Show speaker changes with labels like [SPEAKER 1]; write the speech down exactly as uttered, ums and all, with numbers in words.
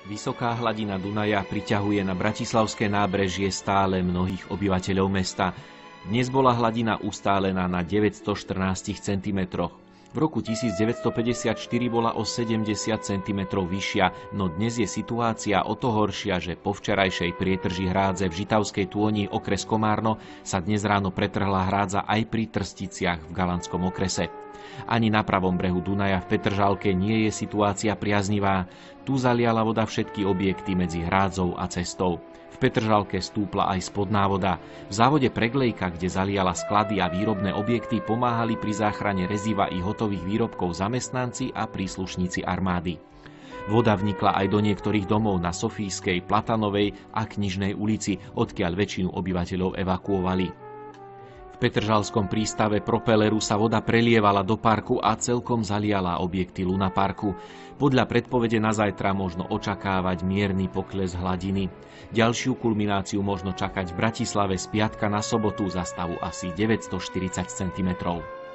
[SPEAKER 1] Vysoká hladina Dunaja priťahuje na bratislavské nábrežie stále mnohých obyvateľov mesta. Dnes bola hladina ustálená na deväťstoštrnásť centimetroch. V roku tisícdeväťstopäťdesiatštyri bola o sedemdesiat centimetrov vyššia, no dnes je situácia o to horšia, že po včerajšej prietrži hrádze v Žitavskej Túni, okres Komárno, sa dnes ráno pretrhla hrádza aj pri Trsticiach v Galantskom okrese. Ani na pravom brehu Dunaja v Petržalke nie je situácia priaznivá. Tu zaliala voda všetky objekty medzi hrádzou a cestou. V Petržalke stúpla aj spodná voda. V závode Preglejka, kde zaliala sklady a výrobné objekty, pomáhali pri záchrane reziva i hotových výrobkov zamestnanci a príslušníci armády. Voda vnikla aj do niektorých domov na Sofijskej, Platanovej a Knižnej ulici, odkiaľ väčšinu obyvateľov evakuovali. V Petržalskom prístave Propeleru sa voda prelievala do parku a celkom zaliala objekty Lunaparku. Podľa predpovede na zajtra možno očakávať mierny pokles hladiny. Ďalšiu kulmináciu možno čakať v Bratislave z piatka na sobotu za stavu asi deväťstoštyridsať centimetrov.